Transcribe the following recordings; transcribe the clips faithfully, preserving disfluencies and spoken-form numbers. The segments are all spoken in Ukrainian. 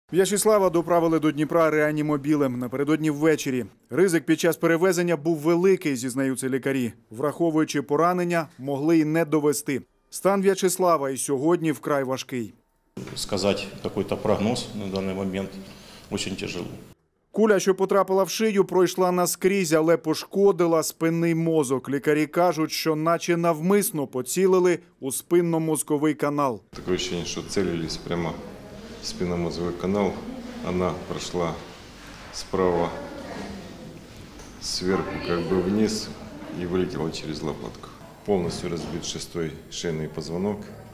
В'ячеслава доправили до Дніпра реанімобілем напередодні ввечері. Ризик під час перевезення був великий, зізнаються лікарі. Враховуючи поранення, могли й не довести. Стан В'ячеслава і сьогодні вкрай важкий. Сказати якийсь прогноз на даний момент дуже тяжело. Куля, що потрапила в шию, пройшла наскрізь, але пошкодила спинний мозок. Лікарі кажуть, що наче навмисно поцілили у спинно-мозковий канал. Таке відчуття, що цілились прямо в спинномозговий канал. Вона пройшла справа зверху, как бы вниз и вылетела через лопатку. Полностью разбит шестой шейный позвонок,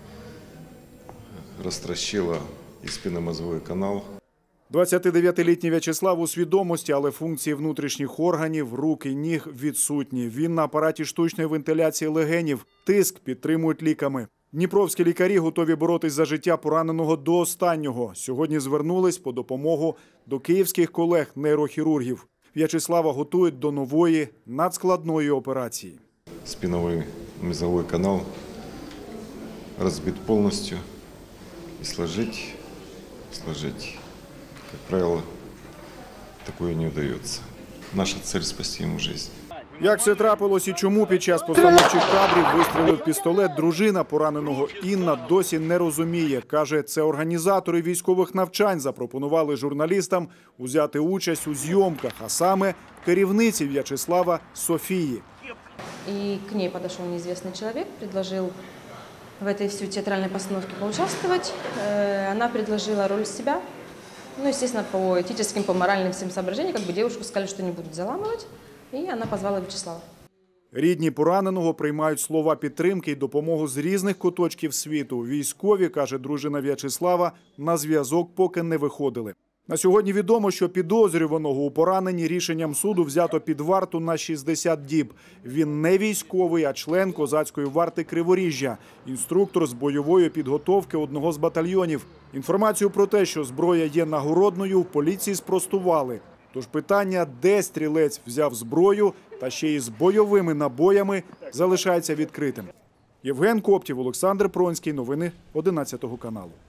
растращила и спинномозговой канал. двадцятидев'ятилітній В'ячеслав у свідомості, але функції внутрішніх органів, рук і ніг відсутні. Він на апараті штучної вентиляції легенів. Тиск підтримують ліками. Дніпровські лікарі готові боротись за життя пораненого до останнього. Сьогодні звернулись по допомогу до київських колег-нейрохірургів. В'ячеслава готують до нової надскладної операції. Спинновой мозговой канал разбит полностью. И сложить, сложить, как правило, такое не удается. Наша цель – спасти ему жизнь. Як все трапилось і чому під час постановчих кадрів вистрілив пістолет, дружина пораненого Інна досі не розуміє. Каже, це організатори військових навчань запропонували журналістам взяти участь у зйомках, а саме керівниці В'ячеслава Софії. И к ней подошел неизвестный человек, предложил в этой всей театральной постановке поучаствовать. Она предложила роль себя. Ну, естественно, по этическим, по моральным всем соображениям, как бы девушку сказали, что не будут заламывать. І вона позвала В'ячеслава. Рідні пораненого приймають слова підтримки і допомогу з різних куточків світу. Військові, каже дружина В'ячеслава, на зв'язок поки не виходили. На сьогодні відомо, що підозрюваного у пораненні рішенням суду взято під варту на шістдесят діб. Він не військовий, а член козацької варти Криворіжжя, інструктор з бойової підготовки одного з батальйонів. Інформацію про те, що зброя є нагородною, в поліції спростували. Тож питання, де стрілець взяв зброю, та ще й з бойовими набоями, залишається відкритим. Євген Коптів, Олександр Пронський. Новини одинадцятого каналу.